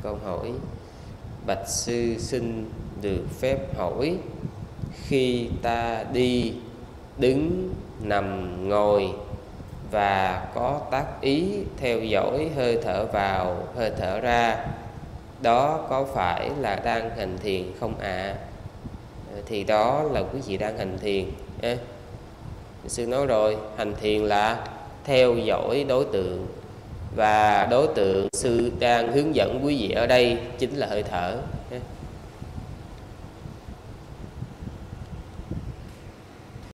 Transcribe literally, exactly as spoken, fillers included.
Con hỏi: bạch sư xin được phép hỏi, khi ta đi, đứng, nằm, ngồi và có tác ý theo dõi hơi thở vào, hơi thở ra, đó có phải là đang hành thiền không ạ? À? Thì đó là quý vị đang hành thiền. Ê, sư nói rồi, hành thiền là theo dõi đối tượng, và đối tượng sư đang hướng dẫn quý vị ở đây chính là hơi thở.